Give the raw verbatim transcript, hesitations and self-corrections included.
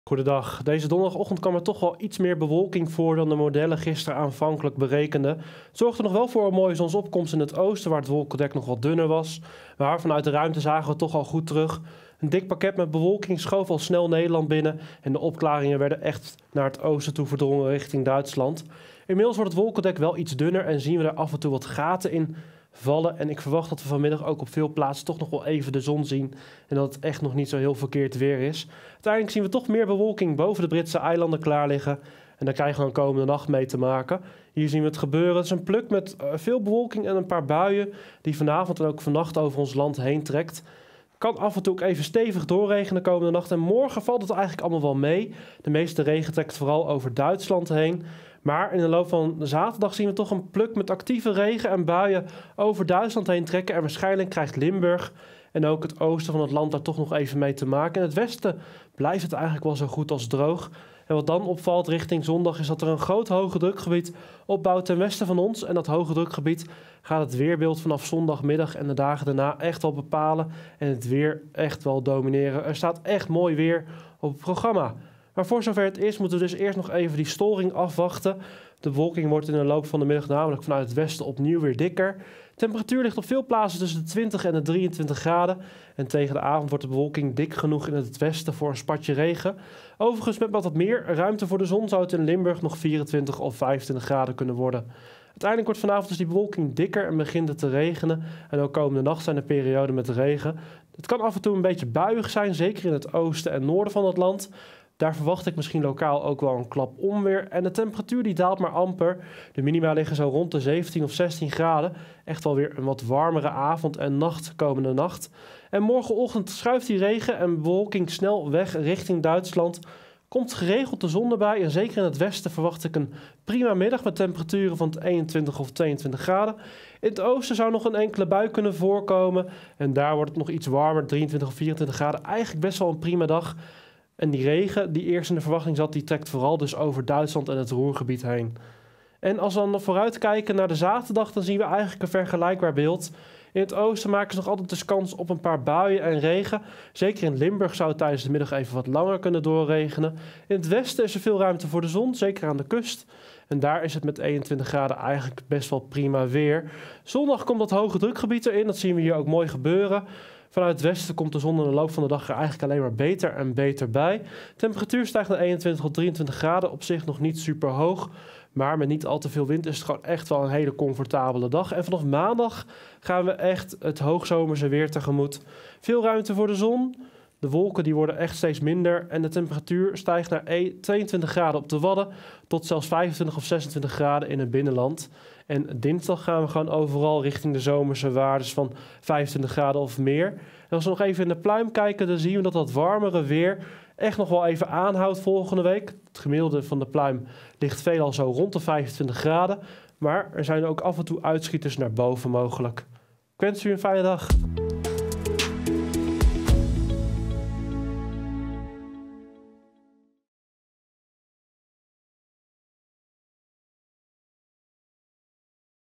Goedendag. Deze donderdagochtend kwam er toch wel iets meer bewolking voor dan de modellen gisteren aanvankelijk berekenden. Het zorgde nog wel voor een mooie zonsopkomst in het oosten, waar het wolkendek nog wat dunner was. Maar vanuit de ruimte zagen we toch al goed terug. Een dik pakket met bewolking schoof al snel Nederland binnen en de opklaringen werden echt naar het oosten toe verdrongen richting Duitsland. Inmiddels wordt het wolkendek wel iets dunner en zien we er af en toe wat gaten in vallen. En ik verwacht dat we vanmiddag ook op veel plaatsen toch nog wel even de zon zien en dat het echt nog niet zo heel verkeerd weer is. Uiteindelijk zien we toch meer bewolking boven de Britse eilanden klaar liggen. En daar krijgen we een komende nacht mee te maken. Hier zien we het gebeuren. Het is een pluk met uh, veel bewolking en een paar buien die vanavond en ook vannacht over ons land heen trekt. Kan af en toe ook even stevig doorregenen de komende nacht. En morgen valt het eigenlijk allemaal wel mee. De meeste regen trekt vooral over Duitsland heen. Maar in de loop van de zaterdag zien we toch een pluk met actieve regen en buien over Duitsland heen trekken. En waarschijnlijk krijgt Limburg en ook het oosten van het land daar toch nog even mee te maken. In het westen blijft het eigenlijk wel zo goed als droog. En wat dan opvalt richting zondag is dat er een groot hoge drukgebied opbouwt ten westen van ons. En dat hoge drukgebied gaat het weerbeeld vanaf zondagmiddag en de dagen daarna echt wel bepalen. En het weer echt wel domineren. Er staat echt mooi weer op het programma. Maar voor zover het is, moeten we dus eerst nog even die storing afwachten. De bewolking wordt in de loop van de middag namelijk vanuit het westen opnieuw weer dikker. De temperatuur ligt op veel plaatsen tussen de twintig en de drieëntwintig graden. En tegen de avond wordt de bewolking dik genoeg in het westen voor een spatje regen. Overigens met wat meer ruimte voor de zon zou het in Limburg nog vierentwintig of vijfentwintig graden kunnen worden. Uiteindelijk wordt vanavond dus die bewolking dikker en begint het te regenen. En ook komende nacht zijn er perioden met regen. Het kan af en toe een beetje buiig zijn, zeker in het oosten en noorden van het land. Daar verwacht ik misschien lokaal ook wel een klap onweer. En de temperatuur die daalt maar amper. De minima liggen zo rond de zeventien of zestien graden. Echt wel weer een wat warmere avond en nacht komende nacht. En morgenochtend schuift die regen en bewolking snel weg richting Duitsland. Komt geregeld de zon erbij en zeker in het westen verwacht ik een prima middag met temperaturen van eenentwintig of tweeëntwintig graden. In het oosten zou nog een enkele bui kunnen voorkomen. En daar wordt het nog iets warmer, drieëntwintig of vierentwintig graden. Eigenlijk best wel een prima dag. En die regen die eerst in de verwachting zat, die trekt vooral dus over Duitsland en het Ruhrgebied heen. En als we dan vooruit kijken naar de zaterdag, dan zien we eigenlijk een vergelijkbaar beeld. In het oosten maken ze nog altijd dus kans op een paar buien en regen. Zeker in Limburg zou het tijdens de middag even wat langer kunnen doorregenen. In het westen is er veel ruimte voor de zon, zeker aan de kust. En daar is het met eenentwintig graden eigenlijk best wel prima weer. Zondag komt dat hoge drukgebied erin, dat zien we hier ook mooi gebeuren. Vanuit het westen komt de zon in de loop van de dag er eigenlijk alleen maar beter en beter bij. De temperatuur stijgt naar eenentwintig tot drieëntwintig graden, op zich nog niet super hoog. Maar met niet al te veel wind is het gewoon echt wel een hele comfortabele dag. En vanaf maandag gaan we echt het hoogzomerse weer tegemoet. Veel ruimte voor de zon. De wolken die worden echt steeds minder en de temperatuur stijgt naar tweeëntwintig graden op de Wadden tot zelfs vijfentwintig of zesentwintig graden in het binnenland. En dinsdag gaan we gewoon overal richting de zomerse waardes van vijfentwintig graden of meer. En als we nog even in de pluim kijken, dan zien we dat dat warmere weer echt nog wel even aanhoudt volgende week. Het gemiddelde van de pluim ligt veelal zo rond de vijfentwintig graden. Maar er zijn ook af en toe uitschieters naar boven mogelijk. Ik wens u een fijne dag.